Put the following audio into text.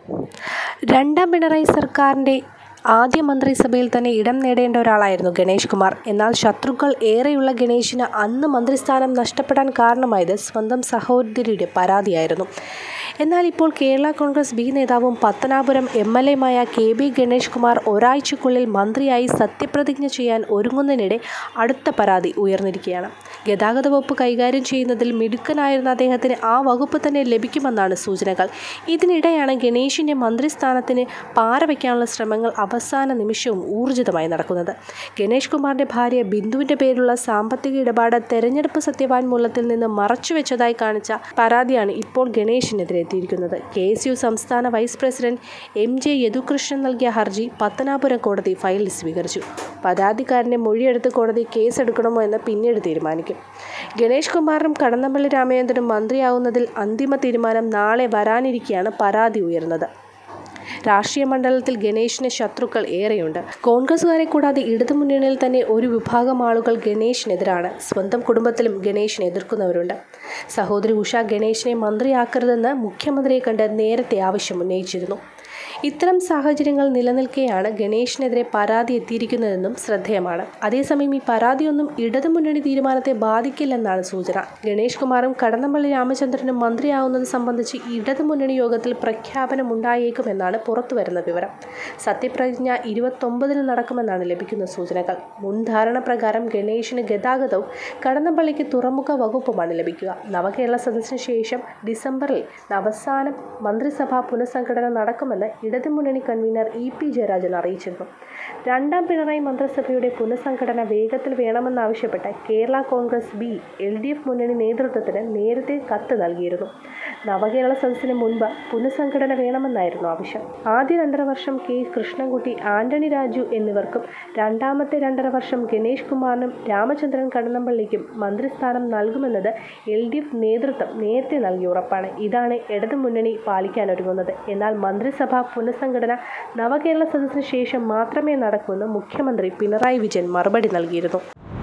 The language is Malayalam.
രണ്ടാം പിണറായി സർക്കാരിൻ്റെ ആദ്യ മന്ത്രിസഭയിൽ തന്നെ ഇടം നേടേണ്ട ഒരാളായിരുന്നു ഗണേഷ് കുമാർ. എന്നാൽ ശത്രുക്കൾ ഏറെയുള്ള ഗണേഷിന് അന്ന് മന്ത്രിസ്ഥാനം നഷ്ടപ്പെടാൻ കാരണമായത് സ്വന്തം സഹോദരിയുടെ പരാതിയായിരുന്നു. എന്നാൽ ഇപ്പോൾ കേരള കോൺഗ്രസ് ബി നേതാവും പത്തനാപുരം MLA-യുമായ KB ഗണേഷ് കുമാർ ഒരാഴ്ചയ്ക്കുള്ളിൽ മന്ത്രിയായി സത്യപ്രതിജ്ഞ ചെയ്യാൻ ഒരുങ്ങുന്നതിനിടെ അടുത്ത പരാതി ഉയർന്നിരിക്കുകയാണ്. ഗതാഗത വകുപ്പ് കൈകാര്യം ചെയ്യുന്നതിൽ മിടുക്കനായിരുന്ന അദ്ദേഹത്തിന് ആ വകുപ്പ് തന്നെ ലഭിക്കുമെന്നാണ് സൂചനകൾ. ഇതിനിടെയാണ് ഗണേഷിൻ്റെ മന്ത്രിസ്ഥാനത്തിന് പാര വയ്ക്കാനുള്ള ശ്രമങ്ങൾ അവസാന നിമിഷവും ഊർജിതമായി നടക്കുന്നത്. ഗണേഷ് കുമാറിൻ്റെ ഭാര്യ ബിന്ദുവിൻ്റെ പേരിലുള്ള സാമ്പത്തിക ഇടപാട് തെരഞ്ഞെടുപ്പ് സത്യവാങ്മൂലത്തിൽ നിന്ന് മറച്ചുവെച്ചതായി കാണിച്ച പരാതിയാണ് ഇപ്പോൾ ഗണേഷിനെതിരെ എത്തിയിരിക്കുന്നത്. KSU സംസ്ഥാന വൈസ് പ്രസിഡന്റ് MJ യദുകൃഷ്ണൻ നൽകിയ ഹർജി പത്തനാപുരം കോടതി ഫയലിൽ സ്വീകരിച്ചു. പരാതിക്കാരൻ്റെ മൊഴിയെടുത്ത് കോടതി കേസെടുക്കണമോ എന്ന് പിന്നീട് തീരുമാനിക്കും. ഗണേഷ് കുമാറിനും കടന്നപ്പള്ളി രാമചന്ദ്രനും മന്ത്രിയാവുന്നതിൽ അന്തിമ തീരുമാനം നാളെ വരാനിരിക്കെയാണ് പരാതി ഉയർന്നത്. രാഷ്ട്രീയ മണ്ഡലത്തിൽ ഗണേഷിന് ശത്രുക്കൾ ഏറെയുണ്ട്. കോൺഗ്രസുകാരെ കൂടാതെ ഇടതുമുന്നണിയിൽ തന്നെ ഒരു വിഭാഗം ആളുകൾ ഗണേഷിനെതിരാണ്. സ്വന്തം കുടുംബത്തിലും ഗണേഷിനെ എതിർക്കുന്നവരുണ്ട്. സഹോദരി ഉഷ ഗണേഷിനെ മന്ത്രിയാക്കരുതെന്ന് മുഖ്യമന്ത്രിയെ കണ്ട് നേരത്തെ ആവശ്യം ഉന്നയിച്ചിരുന്നു. ഇത്തരം സാഹചര്യങ്ങൾ നിലനിൽക്കെയാണ് ഗണേഷിനെതിരെ പരാതി എത്തിയിരിക്കുന്നതെന്നും ശ്രദ്ധേയമാണ്. അതേസമയം ഈ പരാതിയൊന്നും ഇടതുമുന്നണി തീരുമാനത്തെ ബാധിക്കില്ലെന്നാണ് സൂചന. ഗണേഷ് കുമാറും കടന്നപ്പള്ളി രാമചന്ദ്രനും മന്ത്രിയാവുന്നത് സംബന്ധിച്ച് ഇടതുമുന്നണി യോഗത്തിൽ പ്രഖ്യാപനമുണ്ടായേക്കുമെന്നാണ് പുറത്തുവരുന്ന വിവരം. സത്യപ്രതിജ്ഞ 29-ന് നടക്കുമെന്നാണ് ലഭിക്കുന്ന സൂചനകൾ. മുൻധാരണ പ്രകാരം ഗണേഷിന് ഗതാഗതവും കടന്നപ്പള്ളിക്ക് തുറമുഖ വകുപ്പുമാണ് ലഭിക്കുക. നവകേരള സദസ്സിന് ശേഷം ഡിസംബറിൽ അവസാന മന്ത്രിസഭാ പുനഃസംഘടന നടക്കുമെന്ന് ഇടതുമുന്നണി കൺവീനർ EP ജയരാജൻ അറിയിച്ചിരുന്നു. രണ്ടാം പിണറായി മന്ത്രിസഭയുടെ പുനഃസംഘടന വേഗത്തിൽ വേണമെന്നാവശ്യപ്പെട്ട് കേരള കോൺഗ്രസ് ബി LDF മുന്നണി നേതൃത്വത്തിന് നേരത്തെ കത്ത് നൽകിയിരുന്നു. നവകേരള സദസ്സിന് മുൻപ് പുനഃസംഘടന വേണമെന്നായിരുന്നു ആവശ്യം. ആദ്യ 2.5 വർഷം K കൃഷ്ണൻകുട്ടി, ആന്റണി രാജു എന്നിവർക്കും രണ്ടാമത്തെ 2.5 വർഷം ഗണേഷ് കുമാറിനും രാമചന്ദ്രൻ കടന്നപ്പള്ളിക്കും മന്ത്രിസ്ഥാനം നൽകുമെന്നത് LDF നേതൃത്വം നേരത്തെ നൽകിയ ഉറപ്പാണ്. ഇതാണ് ഇടതുമുന്നണി പാലിക്കാനൊരുങ്ങുന്നത്. എന്നാൽ മന്ത്രിസഭാ പുനഃസംഘടന നവകേരള സദസ്സിന് ശേഷം മാത്രമേ നടക്കൂവെന്ന് മുഖ്യമന്ത്രി പിണറായി വിജയൻ മറുപടി നൽകിയിരുന്നു.